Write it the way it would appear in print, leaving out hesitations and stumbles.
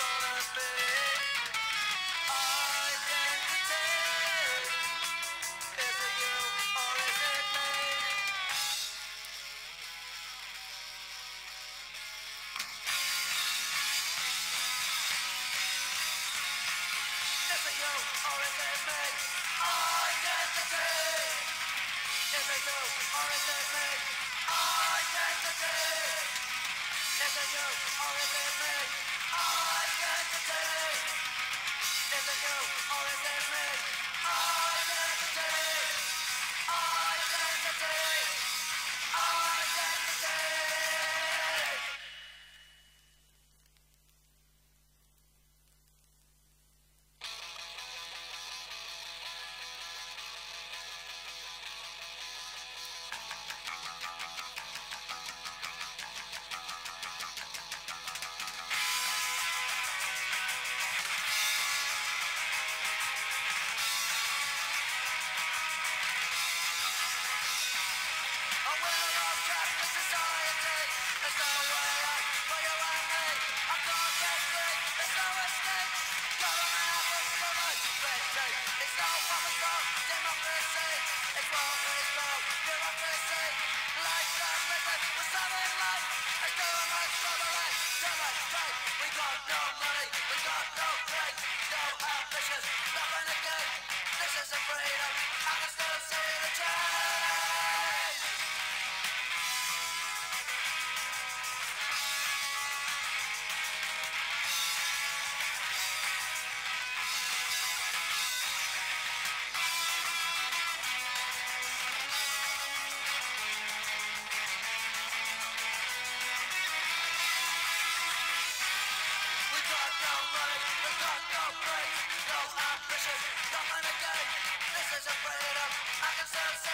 gonna be? Identity. Is it you or is it me? Is it you or is it me? Identity. Is it you or is it me? Identity. Is it you or is it me? Identity. Is it you or is it me? Identity. Identity. Identity. I'm well off track with society. There's no way out for you and me. I can't get free. There's no escape. Government offers so much red tape. It's no proper called democracy. It's what we call bureaucracy. Life's a prison with something life. It's too much trouble and too much pain. We got no money. We got no faith. No ambitions. Nothing to gain. This isn't freedom. I can still see the change. We got no money, we got no faith, no ambition, nothing to gain. This isn't freedom, I can still see